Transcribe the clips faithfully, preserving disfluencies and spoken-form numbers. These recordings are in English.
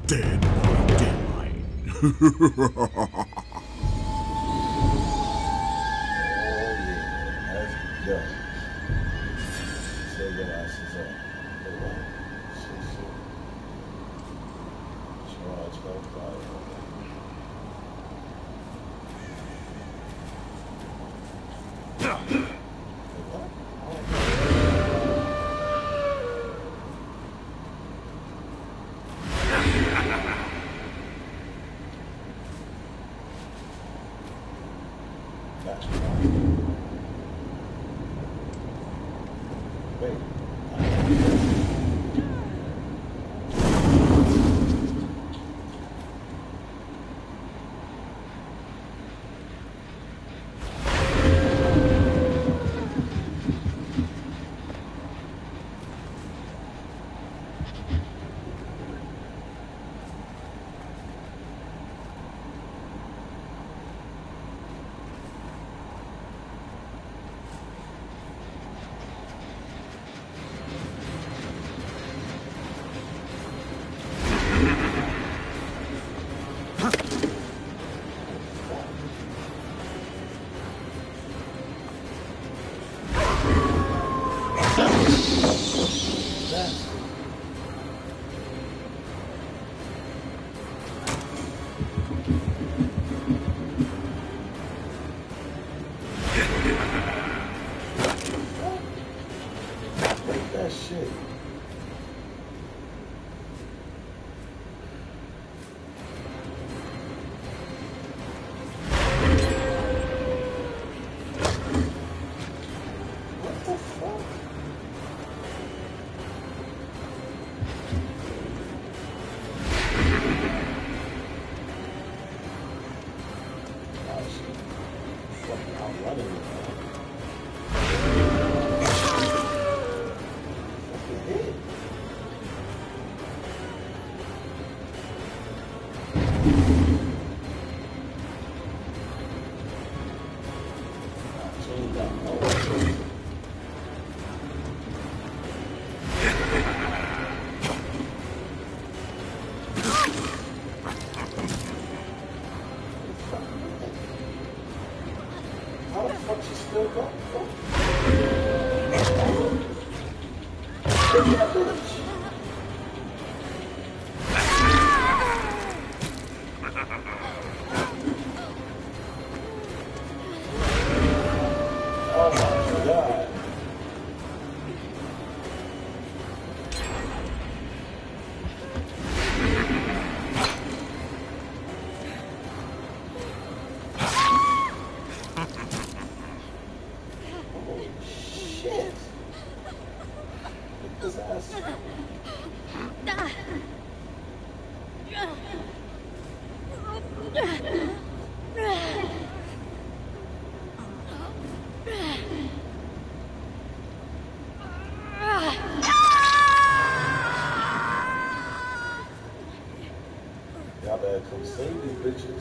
Dead by daylight. Yo, say your asses up. Hold on. Shit, shit. Charge that fire. That's right. Wait. That shit. What the fuck? Oh shit. Fucking I'm running it, man. How the fuck you still got? Take that bitch. Oh my god. Holy shit. Get this ass. Y'all better come save these bitches.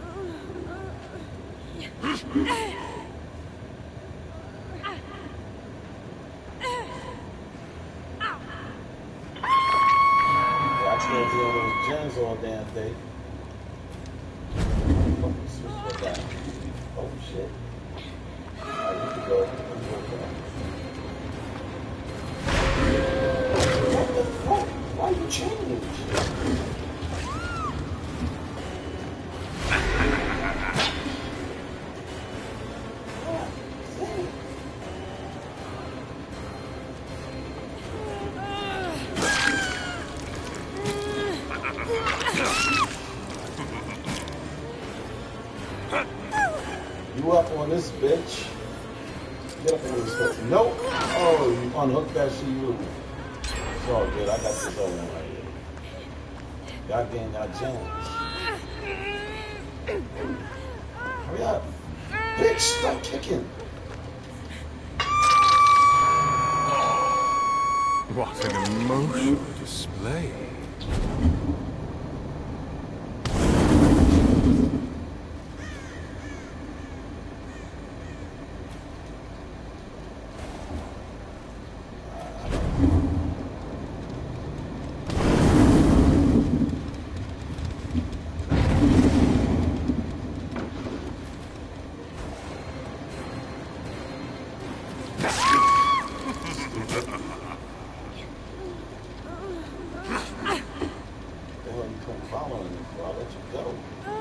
Yeah, I can't be on those gens all damn day. Oh, switch that back. Oh shit. Alright, you can go. What the fuck? Why you change? You up on this bitch? Get up on this bitch. Nope. Oh, you unhooked that shit, you. It's all good. I got this other one right here. Y'all getting y'all gems. Hurry up. Bitch, stop kicking. What an emotional display. following me, bro. I'll let you go.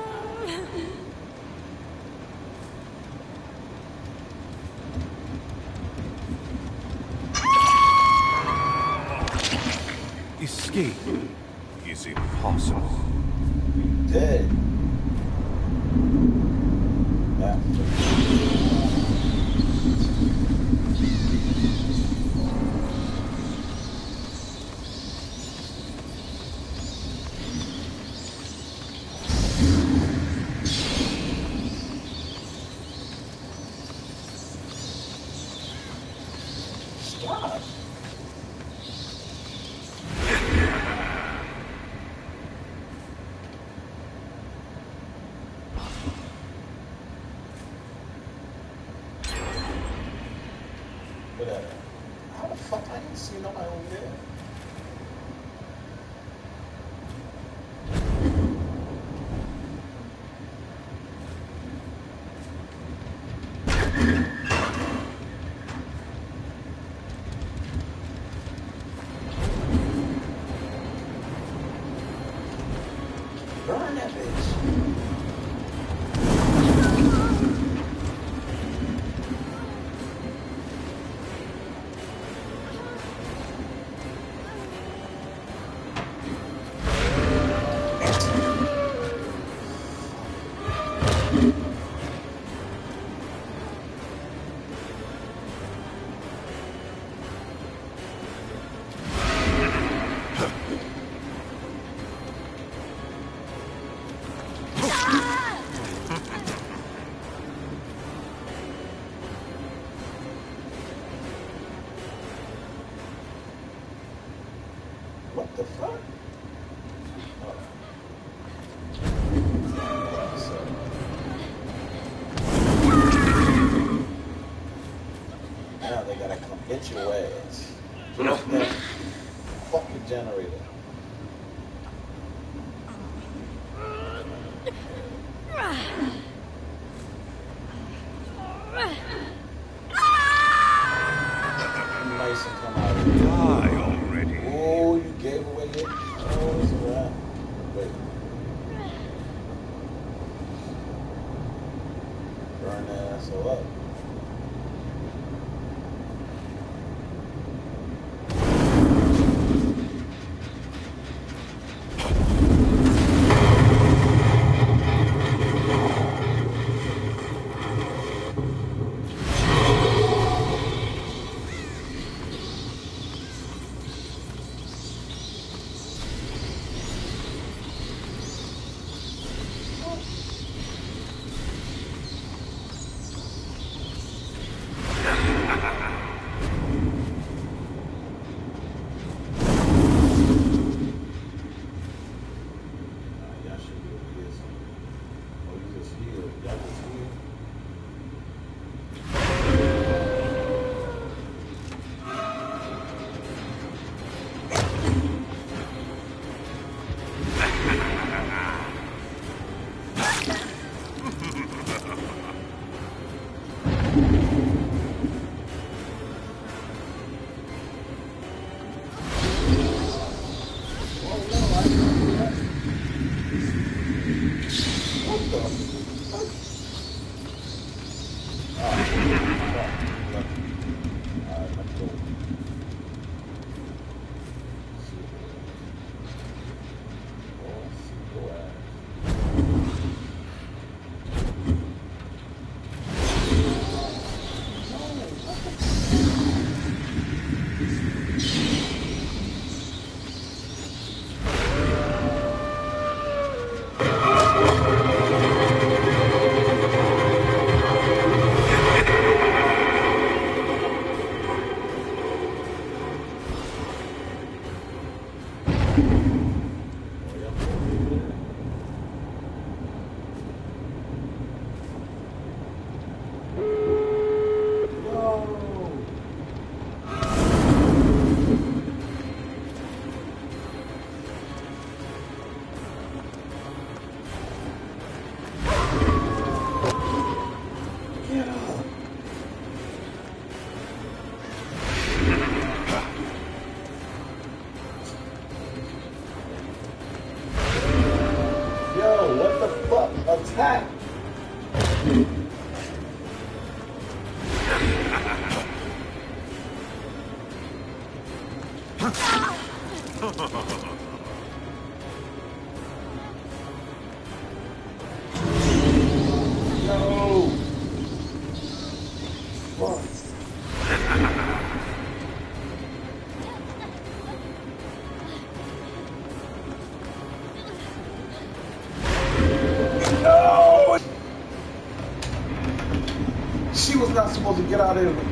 Escape is impossible. Dead. That. Stop. Whatever. How the fuck I didn't see nobody over there? Burn that bitch. What the fuck? Oh. Now they gotta come get your ass. Get off that fucking generator. Nice and come out of here. Die already. Oh, you gave away it? Oh, it's a wrap. Wait. Burn that asshole up. attack. No. Fuck. No. She was not supposed to get out of there.